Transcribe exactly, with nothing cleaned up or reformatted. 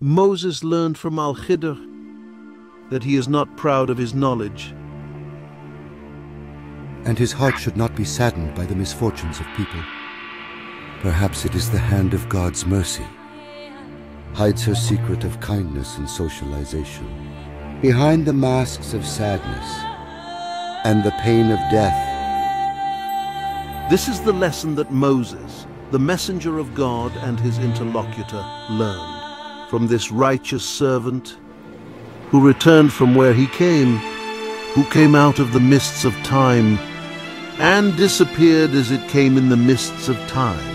Moses learned from Al-Khidr that he is not proud of his knowledge, and his heart should not be saddened by the misfortunes of people. Perhaps it is the hand of God's mercy, hides her secret of kindness and socialization. Behind the masks of sadness and the pain of death. This is the lesson that Moses, the messenger of God and his interlocutor, learned from this righteous servant who returned from where he came, who came out of the mists of time and disappeared as it came in the mists of time.